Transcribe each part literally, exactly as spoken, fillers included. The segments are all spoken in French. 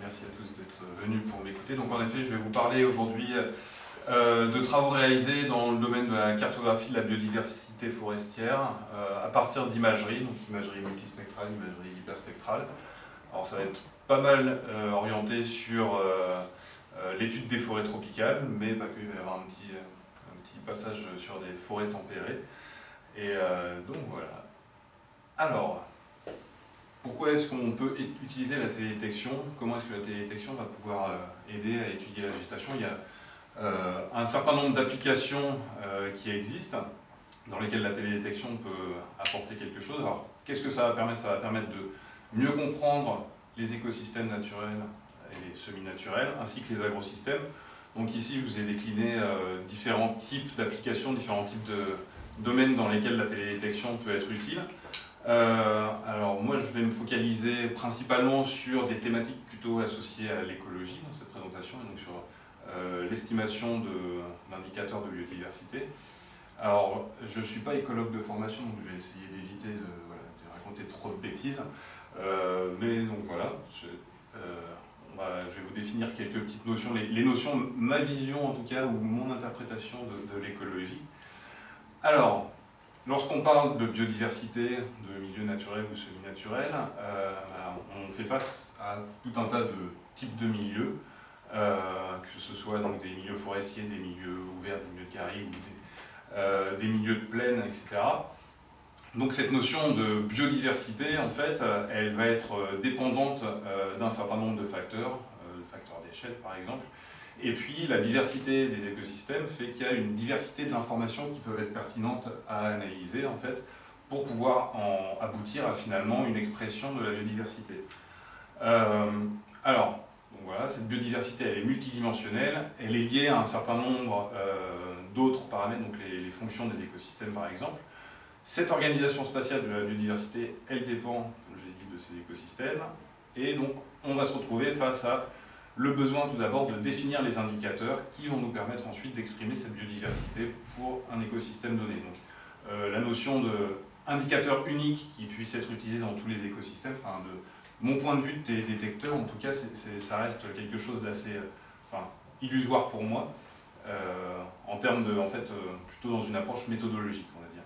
merci à tous d'être venus pour m'écouter. Donc en effet, je vais vous parler aujourd'hui euh, de travaux réalisés dans le domaine de la cartographie de la biodiversité forestière euh, à partir d'imagerie, donc imagerie multispectrale, imagerie hyperspectrale. Alors ça va être pas mal euh, orienté sur euh, euh, l'étude des forêts tropicales, mais pas que, il va y avoir un petit, un petit passage sur des forêts tempérées. Et euh, donc voilà. Alors, pourquoi est-ce qu'on peut utiliser la télédétection? Comment est-ce que la télédétection va pouvoir euh, aider à étudier la végétation? Il y a euh, un certain nombre d'applications euh, qui existent, dans lesquelles la télédétection peut apporter quelque chose. Alors, qu'est-ce que ça va permettre? Ça va permettre de mieux comprendre les écosystèmes naturels et les semi-naturels, ainsi que les agrosystèmes. Donc ici, je vous ai décliné euh, différents types d'applications, différents types de domaines dans lesquels la télédétection peut être utile. Euh, alors moi, je vais me focaliser principalement sur des thématiques plutôt associées à l'écologie dans cette présentation, et donc sur euh, l'estimation d'indicateurs de, de biodiversité. Alors, je ne suis pas écologue de formation, donc je vais essayer d'éviter de, voilà, de raconter trop de bêtises. Euh, mais donc voilà, je, euh, on va, je vais vous définir quelques petites notions, les, les notions, ma vision en tout cas, ou mon interprétation de, de l'écologie. Alors, lorsqu'on parle de biodiversité, de milieux naturels ou semi-naturels, euh, on fait face à tout un tas de types de milieux, euh, que ce soit donc des milieux forestiers, des milieux ouverts, des milieux de garrigues ou des, euh, des milieux de plaine, et cetera. Donc cette notion de biodiversité, en fait, elle va être dépendante euh, d'un certain nombre de facteurs, euh, de facteurs d'échelle par exemple. Et puis la diversité des écosystèmes fait qu'il y a une diversité d'informations qui peuvent être pertinentes à analyser en fait, pour pouvoir en aboutir à finalement une expression de la biodiversité. Euh, alors, donc voilà, cette biodiversité elle est multidimensionnelle, elle est liée à un certain nombre euh, d'autres paramètres, donc les, les fonctions des écosystèmes par exemple. Cette organisation spatiale de la biodiversité, elle dépend, comme je l'ai dit, de ces écosystèmes, et donc on va se retrouver face à le besoin tout d'abord de définir les indicateurs qui vont nous permettre ensuite d'exprimer cette biodiversité pour un écosystème donné. Donc, euh, la notion d'indicateur unique qui puisse être utilisé dans tous les écosystèmes, enfin, de mon point de vue de télédétecteur, en tout cas, c'est, c'est, ça reste quelque chose d'assez enfin, illusoire pour moi, euh, en termes de, en fait, euh, plutôt dans une approche méthodologique, on va dire.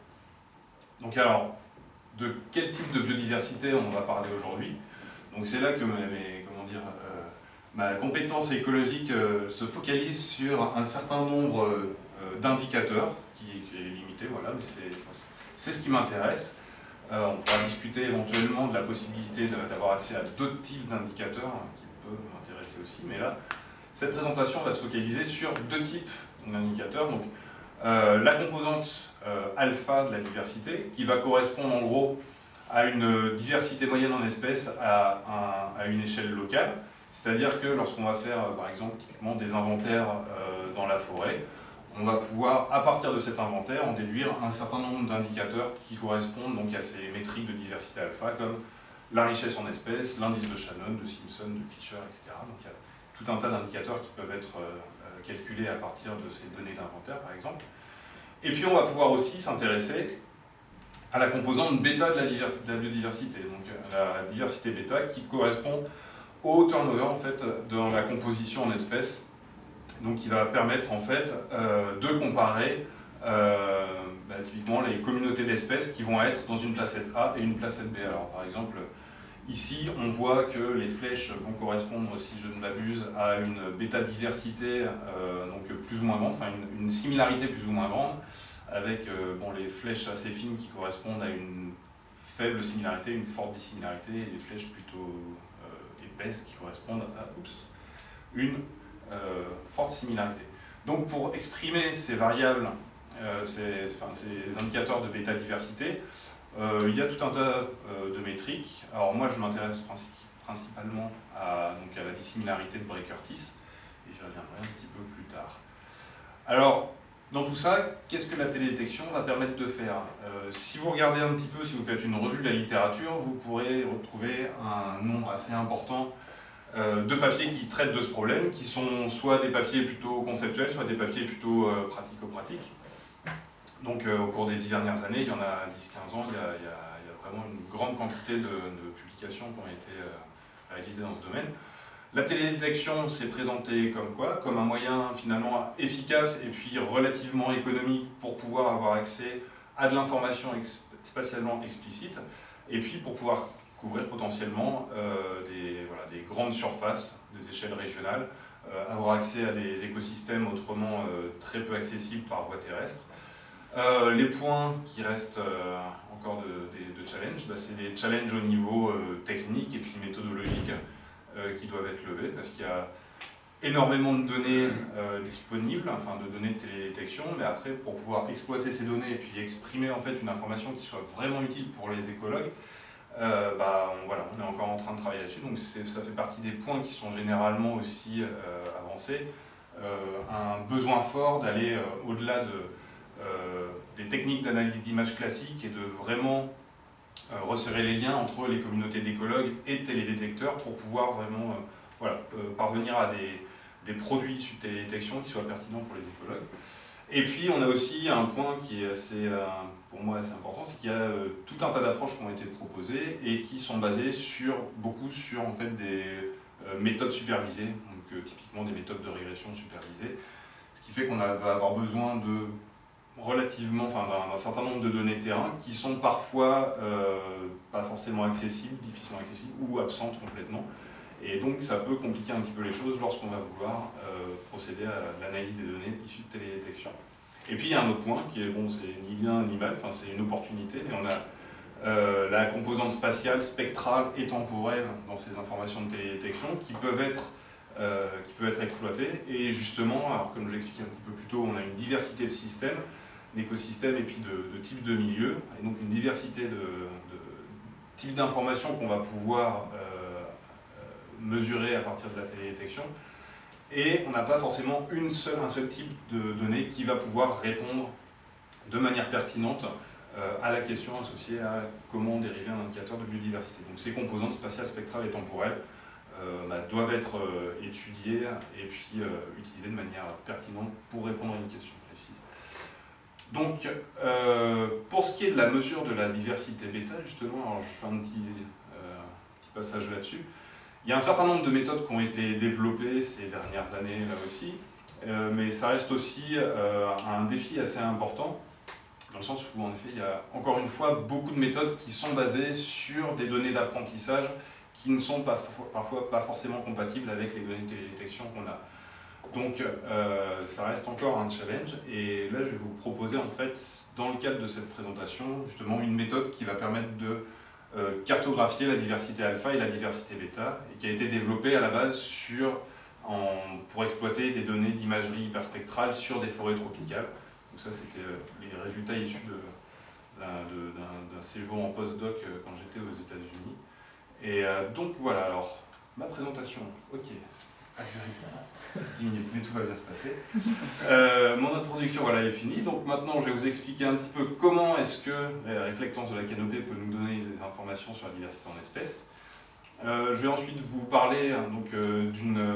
Donc alors, de quel type de biodiversité on va parler aujourd'hui? Donc c'est là que mes, mes, comment dire, euh, ma compétence écologique euh, se focalise sur un certain nombre euh, d'indicateurs, qui, qui est limité, voilà, mais c'est ce qui m'intéresse. Euh, on pourra discuter éventuellement de la possibilité d'avoir accès à d'autres types d'indicateurs hein, qui peuvent m'intéresser aussi, mais là, cette présentation va se focaliser sur deux types d'indicateurs. Donc, euh, la composante euh, alpha de la diversité, qui va correspondre en gros à une diversité moyenne en espèces à, un, à une échelle locale. C'est-à-dire que lorsqu'on va faire, par exemple, typiquement des inventaires euh, dans la forêt, on va pouvoir, à partir de cet inventaire, en déduire un certain nombre d'indicateurs qui correspondent donc à ces métriques de diversité alpha, comme la richesse en espèces, l'indice de Shannon, de Simpson, de Fisher, et cetera. Donc il y a tout un tas d'indicateurs qui peuvent être euh, calculés à partir de ces données d'inventaire, par exemple. Et puis on va pouvoir aussi s'intéresser à la composante bêta de la, de la biodiversité, donc la diversité bêta qui correspond au turnover en fait, dans la composition en espèces, donc qui va permettre en fait euh, de comparer euh, bah, typiquement les communautés d'espèces qui vont être dans une placette A et une placette B. Alors par exemple, ici on voit que les flèches vont correspondre, si je ne m'abuse, à une bêta-diversité euh, donc plus ou moins grande, enfin une, une similarité plus ou moins grande, avec euh, bon, les flèches assez fines qui correspondent à une faible similarité, une forte dissimilarité, et les flèches plutôt épaisses qui correspondent à oups, une euh, forte similarité. Donc pour exprimer ces variables, euh, ces, enfin, ces indicateurs de bêta-diversité, euh, il y a tout un tas euh, de métriques. Alors moi je m'intéresse princi principalement à, donc, à la dissimilarité de Bray-Curtis, et j'y reviendrai un petit peu plus tard. Alors, dans tout ça, qu'est-ce que la télédétection va permettre de faire? euh, Si vous regardez un petit peu, si vous faites une revue de la littérature, vous pourrez retrouver un nombre assez important euh, de papiers qui traitent de ce problème, qui sont soit des papiers plutôt conceptuels, soit des papiers plutôt euh, pratico-pratiques. Donc euh, au cours des dix dernières années, il y en a dix à quinze ans, il y a, il y a, il y a vraiment une grande quantité de, de publications qui ont été euh, réalisées dans ce domaine. La télédétection s'est présentée comme quoi? Comme un moyen finalement efficace et puis relativement économique pour pouvoir avoir accès à de l'information ex spatialement explicite, et puis pour pouvoir couvrir potentiellement euh, des, voilà, des grandes surfaces, des échelles régionales, euh, avoir accès à des écosystèmes autrement euh, très peu accessibles par voie terrestre. Euh, les points qui restent euh, encore de, de, de challenge, bah, c'est des challenges au niveau euh, technique et puis méthodologique euh, qui doivent être levés, parce qu'il y a énormément de données euh, disponibles, enfin de données de télédétection, mais après pour pouvoir exploiter ces données et puis exprimer en fait une information qui soit vraiment utile pour les écologues, euh, bah, on, voilà, on est encore en train de travailler là-dessus, donc ça fait partie des points qui sont généralement aussi euh, avancés. Euh, un besoin fort d'aller euh, au-delà de, euh, des techniques d'analyse d'image classiques et de vraiment euh, resserrer les liens entre les communautés d'écologues et de télédétecteurs pour pouvoir vraiment euh, voilà, euh, parvenir à des, des produits issus de télédétection qui soient pertinents pour les écologues. Et puis on a aussi un point qui est assez, euh, pour moi assez important, c'est qu'il y a euh, tout un tas d'approches qui ont été proposées et qui sont basées sur, beaucoup sur en fait, des euh, méthodes supervisées, donc euh, typiquement des méthodes de régression supervisées, ce qui fait qu'on va avoir besoin de relativement, enfin d'un certain nombre de données terrain qui sont parfois euh, pas forcément accessibles, difficilement accessibles ou absentes complètement. Et donc ça peut compliquer un petit peu les choses lorsqu'on va vouloir euh, procéder à l'analyse des données issues de télédétection. Et puis il y a un autre point qui est, bon, c'est ni bien ni mal, enfin c'est une opportunité, mais on a euh, la composante spatiale, spectrale et temporelle dans ces informations de télédétection qui peuvent être, euh, qui peuvent être exploitées. Et justement, alors comme je l'expliquais un petit peu plus tôt, on a une diversité de systèmes, d'écosystèmes et puis de, de types de milieux, et donc une diversité de, de types d'informations qu'on va pouvoir euh, mesurer à partir de la télédétection, et on n'a pas forcément une seule, un seul type de données qui va pouvoir répondre de manière pertinente euh, à la question associée à comment dériver un indicateur de biodiversité. Donc ces composantes spatiales, spectrales et temporelles euh, bah, doivent être euh, étudiées et puis euh, utilisées de manière pertinente pour répondre à une question précise. Donc, euh, pour ce qui est de la mesure de la diversité bêta, justement, alors je fais un petit, euh, petit passage là-dessus. Il y a un certain nombre de méthodes qui ont été développées ces dernières années, là aussi, euh, mais ça reste aussi euh, un défi assez important, dans le sens où, en effet, il y a encore une fois beaucoup de méthodes qui sont basées sur des données d'apprentissage qui ne sont pas, parfois pas forcément compatibles avec les données de télédétection qu'on a. Donc, euh, ça reste encore un challenge, et là, je vais vous proposer, en fait, dans le cadre de cette présentation, justement, une méthode qui va permettre de euh, cartographier la diversité alpha et la diversité bêta, et qui a été développée à la base sur, en, pour exploiter des données d'imagerie hyperspectrale sur des forêts tropicales. Donc ça, c'était euh, les résultats issus d'un séjour en postdoc euh, quand j'étais aux États-Unis. Et euh, donc, voilà, alors, ma présentation, ok. Ah, dix minutes, mais tout va bien se passer. Euh, mon introduction voilà, est finie, donc maintenant je vais vous expliquer un petit peu comment est-ce que la réflectance de la canopée peut nous donner des informations sur la diversité en espèces. Euh, je vais ensuite vous parler hein, euh,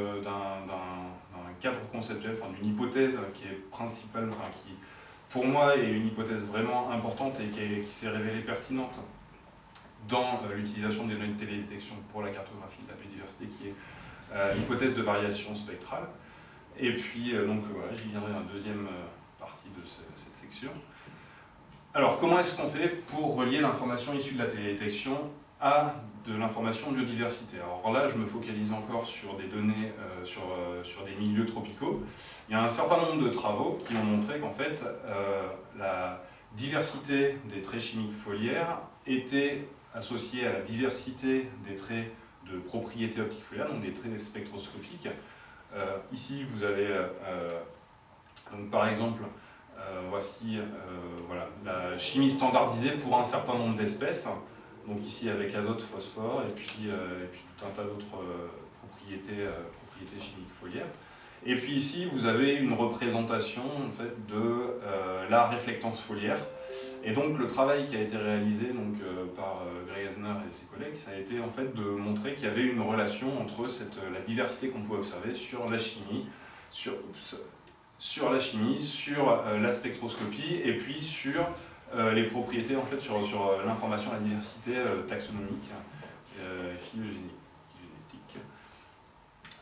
d'un cadre conceptuel, enfin, d'une hypothèse qui est principale, enfin, qui pour moi est une hypothèse vraiment importante et qui, qui s'est révélée pertinente dans euh, l'utilisation des données de télédétection pour la cartographie de la biodiversité, qui est Euh, hypothèse de variation spectrale. Et puis, euh, donc voilà, j'y viendrai dans la deuxième euh, partie de ce, cette section. Alors, comment est-ce qu'on fait pour relier l'information issue de la télédétection à de l'information biodiversité? Alors là, je me focalise encore sur des données, euh, sur, euh, sur des milieux tropicaux. Il y a un certain nombre de travaux qui ont montré qu'en fait, euh, la diversité des traits chimiques foliaires était associée à la diversité des traits de propriétés optiques foliaires, donc des traits spectroscopiques. Euh, ici, vous avez, euh, donc, par exemple, euh, voici euh, voilà, la chimie standardisée pour un certain nombre d'espèces. Donc ici avec azote, phosphore, et puis, euh, et puis tout un tas d'autres euh, propriétés, euh, propriétés chimiques foliaires. Et puis ici, vous avez une représentation en fait, de euh, la réflectance foliaire. Et donc le travail qui a été réalisé donc, euh, par euh, Greg Hasner et ses collègues, ça a été en fait de montrer qu'il y avait une relation entre cette, la diversité qu'on pouvait observer sur la chimie, sur, sur la chimie, sur euh, la spectroscopie, et puis sur euh, les propriétés, en fait, sur, sur euh, l'information, la diversité euh, taxonomique euh, et phylogénétique.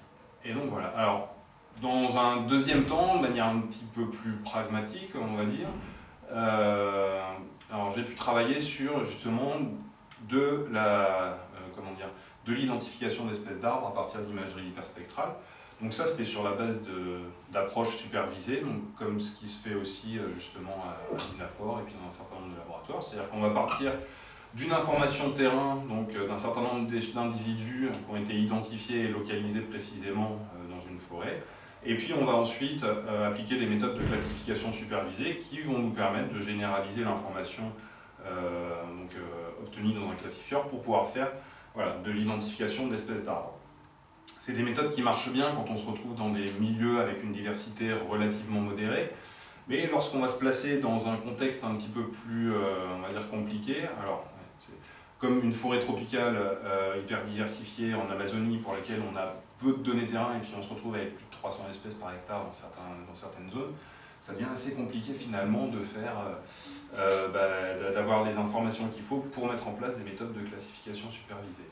et donc voilà. Alors, dans un deuxième temps, de manière un petit peu plus pragmatique, on va dire, euh, alors j'ai pu travailler sur justement de la, euh, comment dire, de l'identification d'espèces d'arbres à partir d'imagerie hyperspectrale. Donc ça, c'était sur la base d'approches supervisées, donc comme ce qui se fait aussi justement à, à l'INAFOR et puis dans un certain nombre de laboratoires. C'est-à-dire qu'on va partir d'une information de terrain, donc d'un certain nombre d'individus qui ont été identifiés et localisés précisément dans une forêt. Et puis on va ensuite euh, appliquer des méthodes de classification supervisée qui vont nous permettre de généraliser l'information euh, euh, obtenue dans un classifieur pour pouvoir faire voilà, de l'identification d'espèces d'arbres. C'est des méthodes qui marchent bien quand on se retrouve dans des milieux avec une diversité relativement modérée, mais lorsqu'on va se placer dans un contexte un petit peu plus, euh, on va dire, compliqué, alors comme une forêt tropicale euh, hyper diversifiée en Amazonie pour laquelle on a peu de données terrain et puis on se retrouve avec plus de trois cents espèces par hectare dans, certains, dans certaines zones, ça devient assez compliqué finalement de faire, euh, bah, d'avoir les informations qu'il faut pour mettre en place des méthodes de classification supervisée.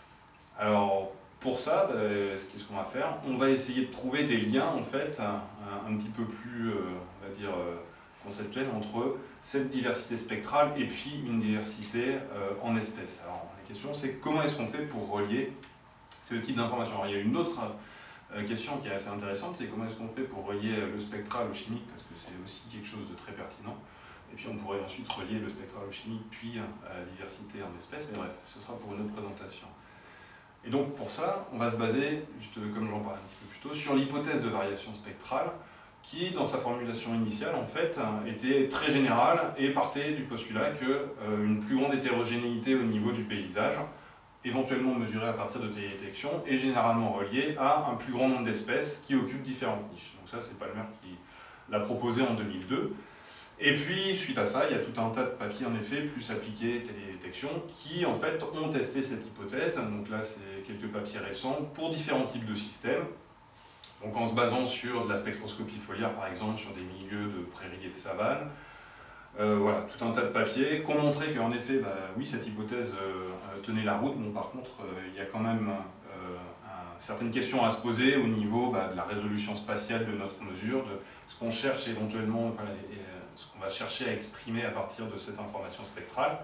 Alors pour ça, bah, qu'est-ce qu'on va faire? On va essayer de trouver des liens en fait un, un petit peu plus, euh, on va dire, euh, conceptuels entre cette diversité spectrale et puis une diversité euh, en espèces. Alors la question c'est comment est-ce qu'on fait pour relier ces types d'informations? Alors il y a une autre euh, question qui est assez intéressante, c'est comment est-ce qu'on fait pour relier le spectral au chimique, parce que c'est aussi quelque chose de très pertinent. Et puis on pourrait ensuite relier le spectral au chimique, puis à la diversité en espèces, mais bref, ce sera pour une autre présentation. Et donc pour ça, on va se baser, juste comme j'en parlais un petit peu plus tôt, sur l'hypothèse de variation spectrale, qui, dans sa formulation initiale, en fait, était très générale et partait du postulat qu'une euh, plus grande hétérogénéité au niveau du paysage, éventuellement mesurée à partir de télédétection, est généralement reliée à un plus grand nombre d'espèces qui occupent différentes niches. Donc ça, c'est Palmer qui l'a proposé en deux mille deux. Et puis, suite à ça, il y a tout un tas de papiers, en effet, plus appliqués télédétection, qui, en fait, ont testé cette hypothèse. Donc là, c'est quelques papiers récents pour différents types de systèmes. Donc en se basant sur de la spectroscopie foliaire, par exemple, sur des milieux de prairies et de savanes. Euh, voilà, tout un tas de papiers qui ont montré qu'en effet, bah, oui, cette hypothèse euh, tenait la route. Bon, par contre, euh, il y a quand même euh, un, certaines questions à se poser au niveau bah, de la résolution spatiale de notre mesure, de ce qu'on cherche éventuellement, enfin, et, et, ce qu'on va chercher à exprimer à partir de cette information spectrale.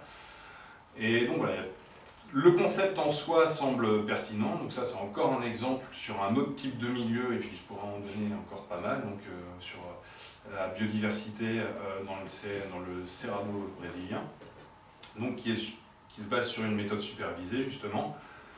Et donc voilà, le concept en soi semble pertinent, donc ça c'est encore un exemple sur un autre type de milieu, et puis je pourrais en donner encore pas mal, donc euh, sur euh, la biodiversité euh, dans, le, dans le Cerrado brésilien, donc qui, est, qui se base sur une méthode supervisée justement.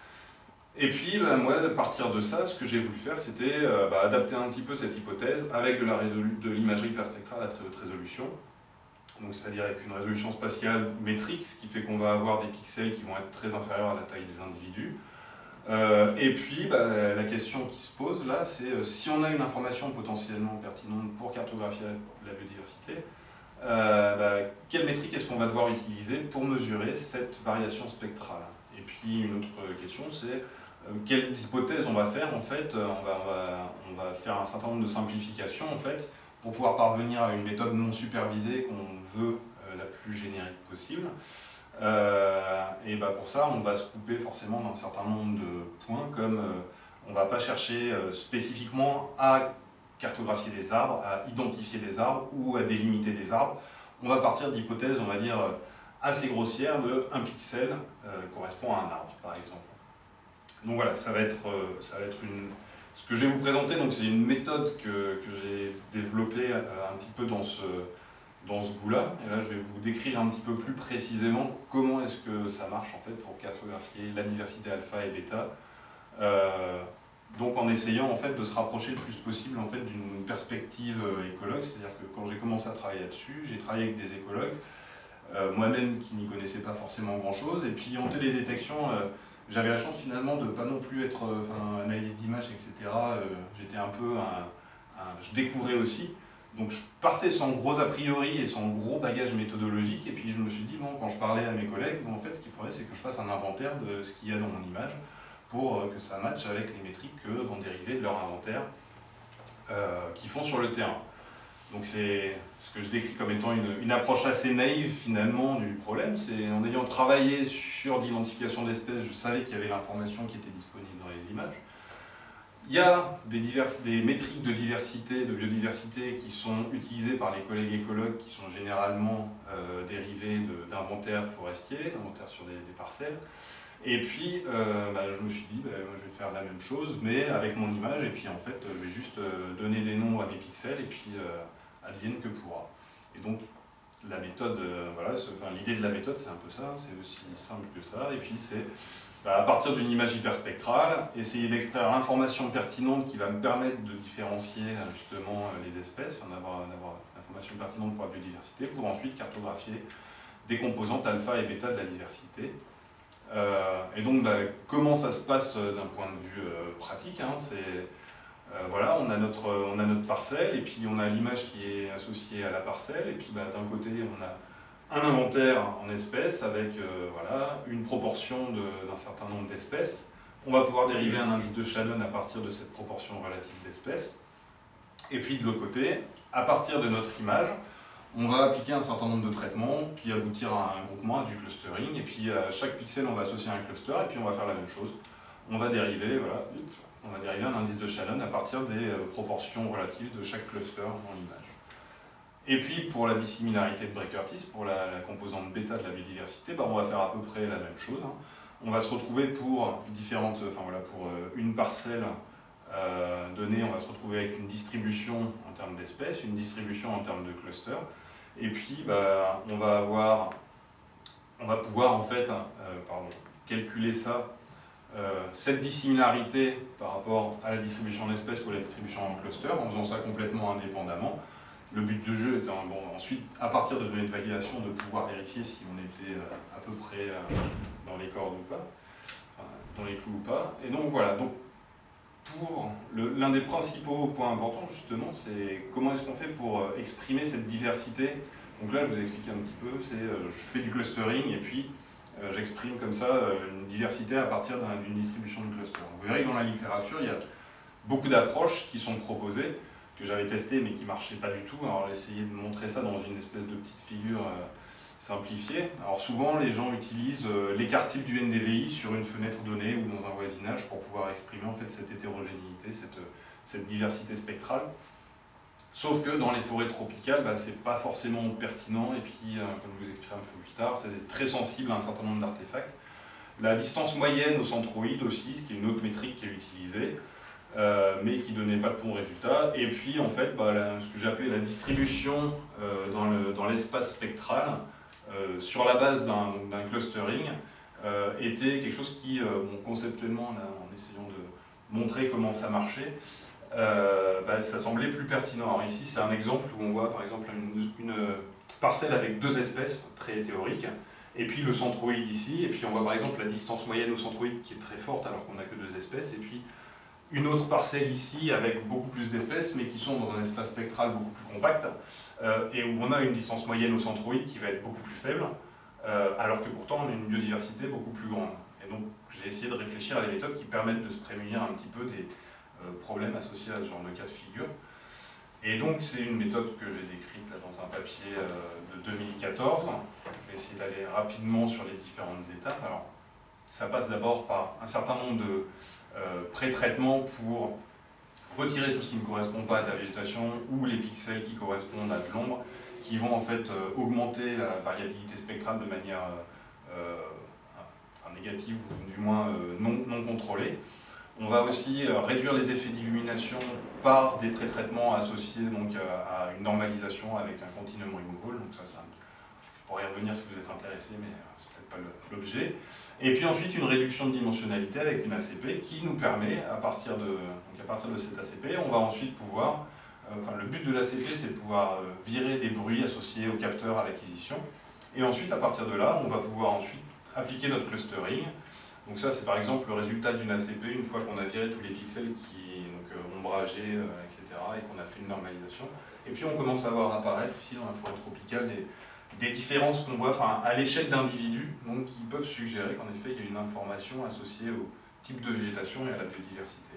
Et puis bah, moi, à partir de ça, ce que j'ai voulu faire, c'était euh, bah, adapter un petit peu cette hypothèse avec de la de l'imagerie hyperspectrale à très haute résolution. Donc c'est-à-dire avec une résolution spatiale métrique, ce qui fait qu'on va avoir des pixels qui vont être très inférieurs à la taille des individus. Euh, et puis bah, la question qui se pose là, c'est euh, si on a une information potentiellement pertinente pour cartographier la, la biodiversité, euh, bah, quelle métrique est-ce qu'on va devoir utiliser pour mesurer cette variation spectrale? Et puis une autre question, c'est euh, quelles hypothèses on va faire en fait, on va, on, va, on va faire un certain nombre de simplifications en fait, pour pouvoir parvenir à une méthode non supervisée qu'on veut euh, la plus générique possible. Euh, et bah pour ça, on va se couper forcément d'un certain nombre de points, comme euh, on ne va pas chercher euh, spécifiquement à cartographier des arbres, à identifier des arbres ou à délimiter des arbres. On va partir d'hypothèses, on va dire, assez grossières de un pixel euh, correspond à un arbre, par exemple. Donc voilà, ça va être, euh, ça va être une... Ce que je vais vous présenter, c'est une méthode que, que j'ai développée euh, un petit peu dans ce, dans ce goût-là. Et là, je vais vous décrire un petit peu plus précisément comment est-ce que ça marche en fait pour cartographier la diversité alpha et bêta. Euh, donc en essayant en fait de se rapprocher le plus possible en fait d'une perspective euh, écologue. C'est-à-dire que quand j'ai commencé à travailler là-dessus, j'ai travaillé avec des écologues, euh, moi-même qui n'y connaissais pas forcément grand-chose. Et puis en télédétection, euh, j'avais la chance finalement de ne pas non plus être euh, analyse d'image, et cetera. Euh, J'étais un peu un, un, je découvrais aussi. Donc je partais sans gros a priori et sans gros bagage méthodologique. Et puis je me suis dit, bon, quand je parlais à mes collègues, bon, en fait ce qu'il faudrait c'est que je fasse un inventaire de ce qu'il y a dans mon image pour euh, que ça matche avec les métriques que vont dériver de leur inventaire euh, qu'ils font sur le terrain. Donc c'est ce que je décris comme étant une, une approche assez naïve finalement du problème. C'est en ayant travaillé sur l'identification d'espèces, je savais qu'il y avait l'information qui était disponible dans les images. Il y a des, divers, des métriques de diversité, de biodiversité qui sont utilisées par les collègues écologues qui sont généralement euh, dérivées d'inventaires forestiers, d'inventaires sur des, des parcelles. Et puis, euh, bah, je me suis dit, bah, moi, je vais faire la même chose, mais avec mon image, et puis en fait, je vais juste euh, donner des noms à mes pixels, et puis euh, advienne que pourra. Et donc, la méthode, euh, voilà, enfin, l'idée de la méthode, c'est un peu ça, c'est aussi simple que ça, et puis c'est, bah, à partir d'une image hyperspectrale, essayer d'extraire l'information pertinente qui va me permettre de différencier justement les espèces, enfin, d'avoir l'information pertinente pour la biodiversité, pour ensuite cartographier des composantes alpha et bêta de la diversité. Euh, et donc, bah, comment ça se passe d'un point de vue euh, pratique, hein, c'est, euh, voilà, on a, notre, on a notre parcelle, et puis on a l'image qui est associée à la parcelle, et puis bah, d'un côté, on a un inventaire en espèces avec euh, voilà, une proportion d'un certain nombre d'espèces. On va pouvoir dériver un indice de Shannon à partir de cette proportion relative d'espèces. Et puis de l'autre côté, à partir de notre image, on va appliquer un certain nombre de traitements, puis aboutir à un groupement, à du clustering, et puis à chaque pixel, on va associer un cluster, et puis on va faire la même chose. On va dériver, voilà, on va dériver un indice de Shannon à partir des proportions relatives de chaque cluster dans l'image. Et puis pour la dissimilarité de Bray-Curtis, pour la, la composante bêta de la biodiversité, bah, on va faire à peu près la même chose. Hein. On va se retrouver pour différentes, enfin voilà, pour une parcelle euh, donnée, on va se retrouver avec une distribution en termes d'espèces, une distribution en termes de clusters. Et puis, bah, on va avoir, on va pouvoir en fait, euh, pardon, calculer ça, euh, cette dissimilarité par rapport à la distribution d'espèces ou à la distribution en cluster, en faisant ça complètement indépendamment. Le but du jeu étant, bon, ensuite, à partir de données de validation, de pouvoir vérifier si on était euh, à peu près euh, dans les cordes ou pas, enfin, dans les clous ou pas. Et donc voilà. Donc, pour l'un des principaux points importants, justement, c'est comment est-ce qu'on fait pour euh, exprimer cette diversité. Donc là, je vous ai expliqué un petit peu, c'est euh, je fais du clustering et puis euh, j'exprime comme ça euh, une diversité à partir d'une distribution de clusters. Vous verrez que dans la littérature, il y a beaucoup d'approches qui sont proposées, que j'avais testées mais qui ne marchaient pas du tout. Alors, j'ai essayé de montrer ça dans une espèce de petite figure euh, simplifiée. Alors souvent, les gens utilisent euh, l'écart type du N D V I sur une fenêtre donnée ou dans un voisinage pour pouvoir exprimer en fait cette hétérogénéité, cette, cette diversité spectrale. Sauf que dans les forêts tropicales, bah, c'est pas forcément pertinent, et puis, euh, comme je vous expliquerai un peu plus tard, c'est très sensible à un certain nombre d'artefacts. La distance moyenne au centroïde aussi, qui est une autre métrique qui est utilisée, euh, mais qui ne donnait pas de bons résultats. Et puis, en fait, bah, la, ce que j'ai appelé la distribution euh, dans l'espace spectral, euh, sur la base d'un clustering, euh, était quelque chose qui, euh, bon, conceptuellement, là, en essayant de montrer comment ça marchait, Euh, bah, ça semblait plus pertinent. Alors ici, c'est un exemple où on voit par exemple une, une parcelle avec deux espèces, très théorique, et puis le centroïde ici, et puis on voit par exemple la distance moyenne au centroïde qui est très forte alors qu'on n'a que deux espèces, et puis une autre parcelle ici avec beaucoup plus d'espèces, mais qui sont dans un espace spectral beaucoup plus compact, euh, et où on a une distance moyenne au centroïde qui va être beaucoup plus faible, euh, alors que pourtant on a une biodiversité beaucoup plus grande. Et donc j'ai essayé de réfléchir à des méthodes qui permettent de se prémunir un petit peu des Euh, problèmes associés à ce genre de cas de figure. Et donc c'est une méthode que j'ai décrite là, dans un papier euh, de deux mille quatorze. Je vais essayer d'aller rapidement sur les différentes étapes. Alors, ça passe d'abord par un certain nombre de euh, pré-traitements pour retirer tout ce qui ne correspond pas à de la végétation ou les pixels qui correspondent à de l'ombre, qui vont en fait euh, augmenter la variabilité spectrale de manière euh, enfin, négative ou du moins euh, non, non contrôlée. On va aussi réduire les effets d'illumination par des pré-traitements associés donc, à une normalisation avec un continuum removal. Donc ça, ça, je pourrais y revenir si vous êtes intéressé, mais c'est peut-être pas l'objet. Et puis ensuite, une réduction de dimensionnalité avec une A C P qui nous permet, à partir de, donc à partir de cette A C P, on va ensuite pouvoir, euh, enfin le but de l'A C P, c'est de pouvoir euh, virer des bruits associés au capteur à l'acquisition. Et ensuite, à partir de là, on va pouvoir ensuite appliquer notre clustering. Donc ça, c'est par exemple le résultat d'une A C P une fois qu'on a viré tous les pixels qui donc euh, ombragés, euh, et cetera, et qu'on a fait une normalisation. Et puis on commence à voir apparaître ici dans la forêt tropicale des, des différences qu'on voit enfin, à l'échelle d'individus, donc qui peuvent suggérer qu'en effet il y a une information associée au type de végétation et à la biodiversité.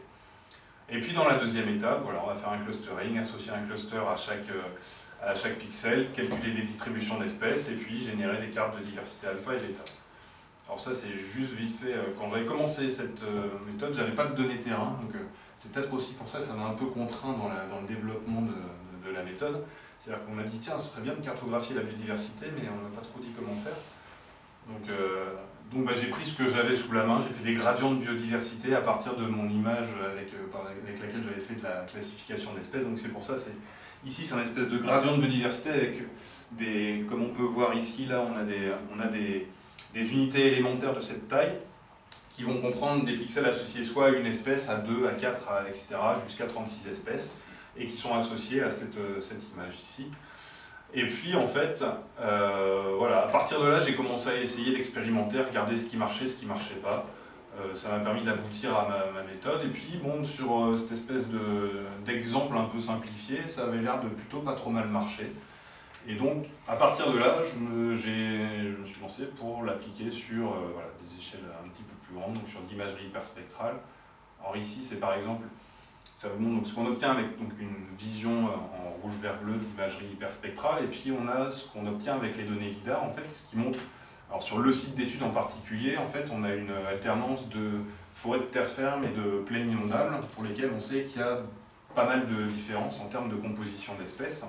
Et puis dans la deuxième étape, voilà, on va faire un clustering, associer un cluster à chaque, euh, à chaque pixel, calculer des distributions d'espèces, et puis générer des cartes de diversité alpha et bêta. Alors ça c'est juste vite fait, quand j'avais commencé cette méthode, j'avais pas de données terrain, donc c'est peut-être aussi pour ça que ça m'a un peu contraint dans, la, dans le développement de, de, de la méthode. C'est-à-dire qu'on m'a dit, tiens, ce serait bien de cartographier la biodiversité, mais on n'a pas trop dit comment faire. Donc, euh, donc bah, j'ai pris ce que j'avais sous la main, j'ai fait des gradients de biodiversité à partir de mon image avec, euh, avec laquelle j'avais fait de la classification d'espèces. Donc c'est pour ça, c'est, ici c'est un espèce de gradient de biodiversité avec des, comme on peut voir ici, là on a des, on a des, des unités élémentaires de cette taille qui vont comprendre des pixels associés soit à une espèce, à deux, à quatre, et cetera, jusqu'à trente-six espèces, et qui sont associés à cette, cette image ici. Et puis en fait, euh, voilà, à partir de là, j'ai commencé à essayer d'expérimenter, regarder ce qui marchait, ce qui ne marchait pas. Euh, ça m'a permis d'aboutir à ma, ma méthode. Et puis bon, sur euh, cette espèce d'exemple un peu simplifié, ça avait l'air de plutôt pas trop mal marcher. Et donc, à partir de là, je me, je me suis lancé pour l'appliquer sur euh, voilà, des échelles un petit peu plus grandes, donc sur de l'imagerie hyperspectrale. Alors ici, c'est par exemple, ça vous montre donc, ce qu'on obtient avec donc, une vision en rouge, vert, bleu d'imagerie hyperspectrale, et puis on a ce qu'on obtient avec les données LIDAR, en fait, ce qui montre, alors sur le site d'études en particulier, en fait, on a une alternance de forêts de terre ferme et de plaines inondables, pour lesquelles on sait qu'il y a pas mal de différences en termes de composition d'espèces.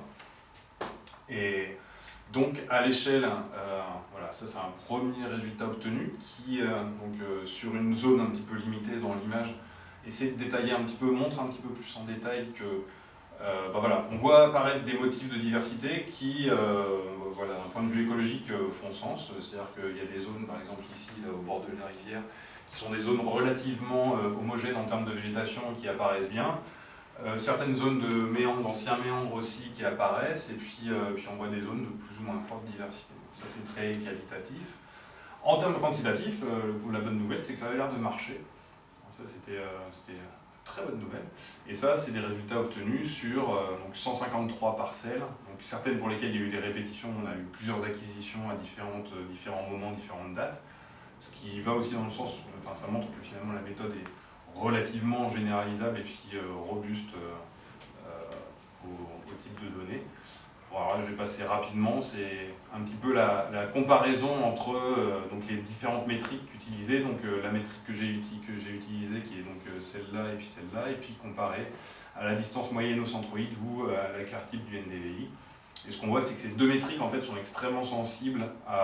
Et donc à l'échelle, euh, voilà, ça c'est un premier résultat obtenu qui, euh, donc, euh, sur une zone un petit peu limitée dans l'image, essaie de détailler un petit peu, montre un petit peu plus en détail que, euh, ben voilà, on voit apparaître des motifs de diversité qui, euh, voilà, d'un point de vue écologique, euh, font sens. C'est-à-dire qu'il y a des zones, par exemple ici, là, au bord de la rivière, qui sont des zones relativement euh, homogènes en termes de végétation qui apparaissent bien. Euh, certaines zones de méandres, d'anciens méandres aussi qui apparaissent, et puis, euh, puis on voit des zones de plus ou moins forte diversité. Donc ça c'est très qualitatif. En termes quantitatifs, euh, la bonne nouvelle c'est que ça avait l'air de marcher. Donc ça c'était euh, une très bonne nouvelle. Et ça c'est des résultats obtenus sur euh, donc cent cinquante-trois parcelles, donc certaines pour lesquelles il y a eu des répétitions, on a eu plusieurs acquisitions à différentes, euh, différents moments, différentes dates, ce qui va aussi dans le sens, enfin ça montre que finalement la méthode est relativement généralisable et puis euh, robuste euh, euh, au, au type de données. Alors là, je vais passer rapidement, c'est un petit peu la, la comparaison entre euh, donc les différentes métriques utilisées, donc euh, la métrique que j'ai uti utilisée qui est donc euh, celle-là et puis celle-là, et puis comparée à la distance moyenne au centroïde ou à la carte type du N D V I. Et ce qu'on voit, c'est que ces deux métriques en fait sont extrêmement sensibles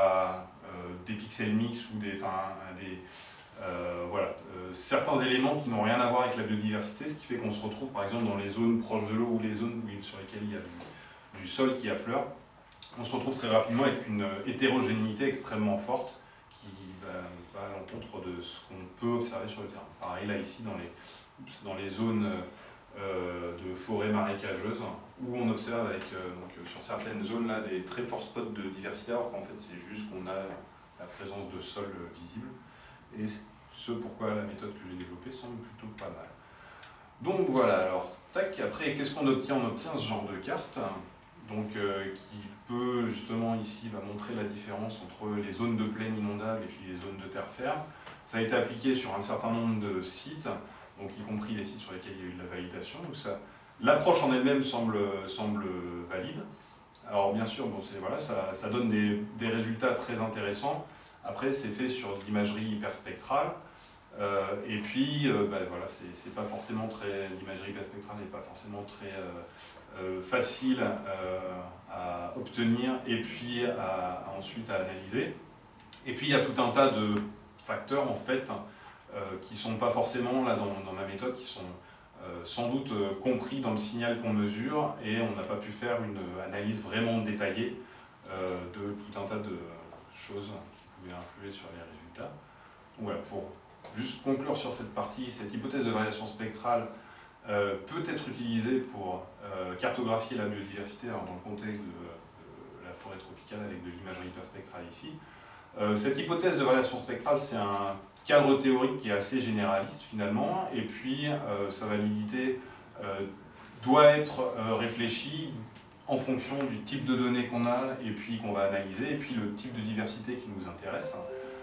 à euh, des pixels mix ou des, enfin, à des Euh, voilà, euh, certains éléments qui n'ont rien à voir avec la biodiversité, ce qui fait qu'on se retrouve par exemple dans les zones proches de l'eau ou les zones sur lesquelles il y a du, du sol qui affleure, on se retrouve très rapidement avec une hétérogénéité extrêmement forte qui va, va à l'encontre de ce qu'on peut observer sur le terrain. Pareil là ici dans les, dans les zones euh, de forêts marécageuses où on observe avec, euh, donc, sur certaines zones là des très forts spots de diversité alors qu'en fait c'est juste qu'on a la présence de sol visible. Et ce pourquoi la méthode que j'ai développée semble plutôt pas mal. Donc voilà, alors, tac, après, qu'est-ce qu'on obtient? On obtient ce genre de carte, donc, euh, qui peut, justement, ici, va montrer la différence entre les zones de plaine inondable et puis les zones de terre ferme. Ça a été appliqué sur un certain nombre de sites, donc y compris les sites sur lesquels il y a eu de la validation. Donc ça, l'approche en elle-même semble, semble valide. Alors bien sûr, bon, voilà, ça, ça donne des, des résultats très intéressants. Après, c'est fait sur de l'imagerie hyperspectrale, euh, et puis, euh, bah, voilà, c'est pas forcément très, l'imagerie hyperspectrale n'est pas forcément très euh, euh, facile euh, à obtenir, et puis à, à ensuite à analyser. Et puis, il y a tout un tas de facteurs, en fait, euh, qui ne sont pas forcément, là, dans, dans ma méthode, qui sont euh, sans doute euh, compris dans le signal qu'on mesure, et on n'a pas pu faire une analyse vraiment détaillée euh, de tout un tas de choses influer sur les résultats. Donc voilà, pour juste conclure sur cette partie, cette hypothèse de variation spectrale euh, peut être utilisée pour euh, cartographier la biodiversité alors dans le contexte de, de la forêt tropicale avec de l'imagerie hyperspectrale ici. Euh, cette hypothèse de variation spectrale, c'est un cadre théorique qui est assez généraliste finalement, et puis euh, sa validité euh, doit être euh, réfléchie en fonction du type de données qu'on a et puis qu'on va analyser, et puis le type de diversité qui nous intéresse.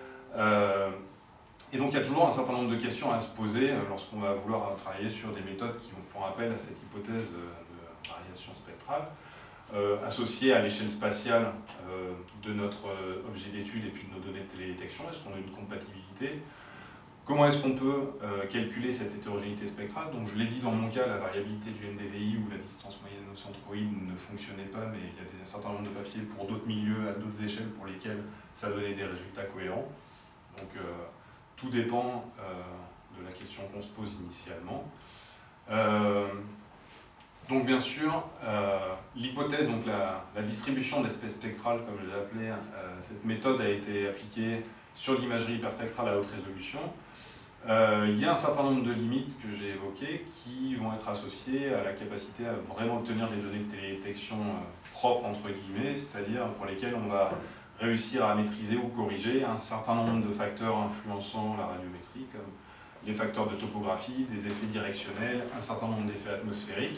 Euh, et donc il y a toujours un certain nombre de questions à se poser lorsqu'on va vouloir travailler sur des méthodes qui font appel à cette hypothèse de variation spectrale, euh, associée à l'échelle spatiale euh, de notre objet d'étude et puis de nos données de télédétection. Est-ce qu'on a une compatibilité? comment est-ce qu'on peut euh, calculer cette hétérogénéité spectrale? Donc je l'ai dit dans mon cas, la variabilité du N D V I ou la distance moyenne au centroïde ne fonctionnait pas, mais il y a des, un certain nombre de papiers pour d'autres milieux, à d'autres échelles, pour lesquels ça donnait des résultats cohérents. Donc euh, tout dépend euh, de la question qu'on se pose initialement. Euh, donc bien sûr, euh, l'hypothèse, donc la, la distribution d'espèces spectrales, comme je l'ai appelé, euh, cette méthode a été appliquée sur l'imagerie hyperspectrale à haute résolution. Euh, il y a un certain nombre de limites que j'ai évoquées qui vont être associées à la capacité à vraiment obtenir des données de télédétection euh, propres, entre guillemets, c'est-à-dire pour lesquelles on va réussir à maîtriser ou corriger un certain nombre de facteurs influençant la radiométrie, comme les facteurs de topographie, des effets directionnels, un certain nombre d'effets atmosphériques.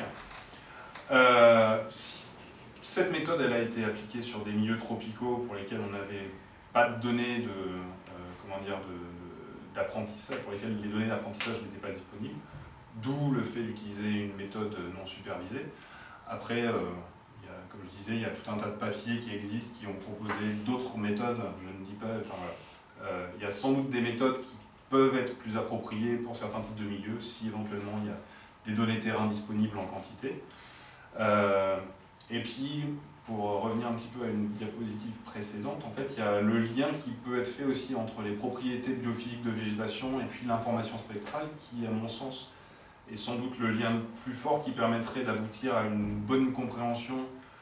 Euh, cette méthode elle a été appliquée sur des milieux tropicaux pour lesquels on n'avait pas de données de, euh, comment dire, d'apprentissage, pour lesquels les données d'apprentissage n'étaient pas disponibles, d'où le fait d'utiliser une méthode non supervisée. Après, euh, il y a, comme je disais, il y a tout un tas de papiers qui existent, qui ont proposé d'autres méthodes, je ne dis pas, enfin voilà. Euh, il y a sans doute des méthodes qui peuvent être plus appropriées pour certains types de milieux, si éventuellement il y a des données terrain disponibles en quantité. Euh, et puis, pour revenir un petit peu à une diapositive précédente, en fait, il y a le lien qui peut être fait aussi entre les propriétés biophysiques de végétation et puis l'information spectrale, qui, à mon sens, est sans doute le lien le plus fort qui permettrait d'aboutir à une bonne compréhension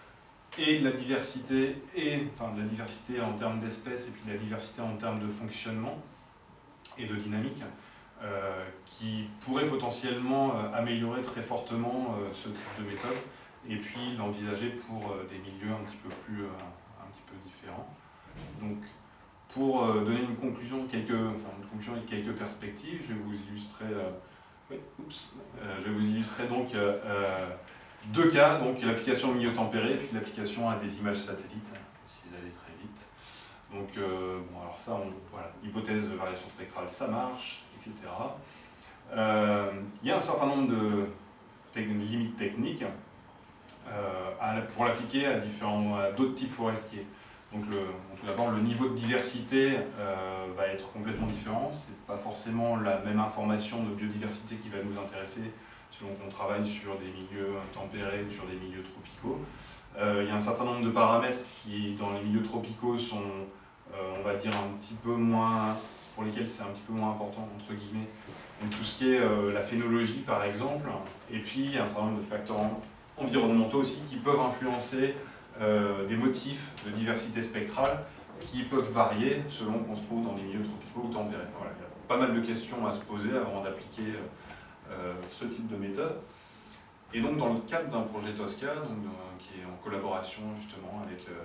et de la diversité, et, enfin, de la diversité en termes d'espèces et puis de la diversité en termes de fonctionnement et de dynamique, euh, qui pourrait potentiellement euh, améliorer très fortement euh, ce type de méthode, et puis l'envisager pour euh, des milieux un petit peu plus, euh, un petit peu différents. Donc, pour euh, donner une conclusion, quelques, enfin, une conclusion et quelques perspectives, je vais vous illustrer, euh, oui, oups, euh, je vais vous illustrer donc euh, euh, deux cas, donc l'application au milieu tempéré, puis l'application à des images satellites, essayer d'aller très vite. Donc, euh, bon, alors ça, on, voilà, hypothèse de variation spectrale, ça marche, et cetera. Euh, il y a un certain nombre de te limites techniques euh, à, pour l'appliquer à différents, à d'autres types forestiers. Donc, le, tout d'abord, le niveau de diversité euh, va être complètement différent. C'est pas forcément la même information de biodiversité qui va nous intéresser selon qu'on travaille sur des milieux tempérés ou sur des milieux tropicaux. Euh, il y a un certain nombre de paramètres qui, dans les milieux tropicaux, sont, euh, on va dire, un petit peu moins, pour lesquels c'est un petit peu moins important, entre guillemets. Donc tout ce qui est euh, la phénologie, par exemple, et puis il y a un certain nombre de facteurs environnementaux aussi qui peuvent influencer euh, des motifs de diversité spectrale qui peuvent varier selon qu'on se trouve dans des milieux tropicaux ou tempérés. Enfin, voilà, il y a pas mal de questions à se poser avant d'appliquer euh, ce type de méthode. Et donc dans le cadre d'un projet Tosca, donc, euh, qui est en collaboration justement avec, euh,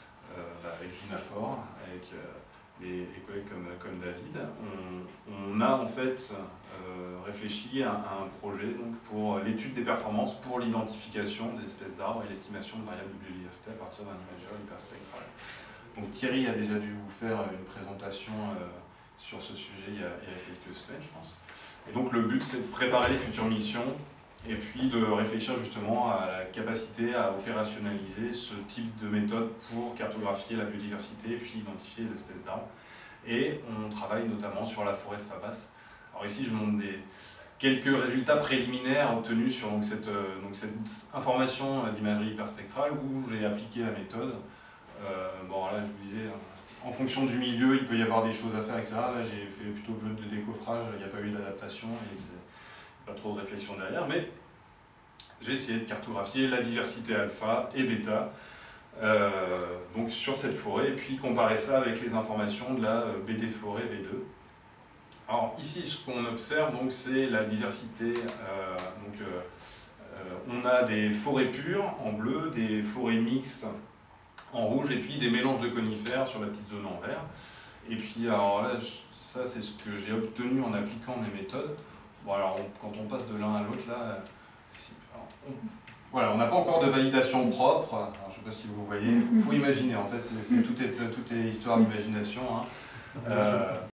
euh, avec Dynafor, avec euh, les, les collègues comme, comme David, on, on a en fait euh, réfléchi à, à un projet donc, pour l'étude des performances pour l'identification des espèces d'arbres et l'estimation de variables de biodiversité à partir d'un imageur hyperspectral. Donc Thierry a déjà dû vous faire une présentation euh, sur ce sujet il y, a, il y a quelques semaines, je pense. Et donc le but, c'est de préparer les futures missions et puis de réfléchir justement à la capacité à opérationnaliser ce type de méthode pour cartographier la biodiversité et puis identifier les espèces d'arbres. Et on travaille notamment sur la forêt de Fabas. Alors ici, je montre des, quelques résultats préliminaires obtenus sur donc, cette, donc, cette information d'imagerie hyperspectrale où j'ai appliqué la méthode. Euh, bon, là, je vous disais, en fonction du milieu, il peut y avoir des choses à faire, et cetera. Là, j'ai fait plutôt de décoffrage, il n'y a pas eu d'adaptation et c'est pas trop de réflexion derrière, mais j'ai essayé de cartographier la diversité alpha et bêta euh, donc sur cette forêt, et puis comparer ça avec les informations de la B D forêt V deux. Alors ici, ce qu'on observe, donc, c'est la diversité. Euh, donc, euh, euh, on a des forêts pures en bleu, des forêts mixtes en rouge, et puis des mélanges de conifères sur la petite zone en vert. Et puis, alors là, ça, c'est ce que j'ai obtenu en appliquant mes méthodes. Bon, alors, on, quand on passe de l'un à l'autre, là, si, alors, on, voilà, on n'a pas encore de validation propre. Alors, je ne sais pas si vous voyez, il faut, faut imaginer, en fait, c'est, c'est, tout, est, tout est histoire d'imagination. Hein. Euh,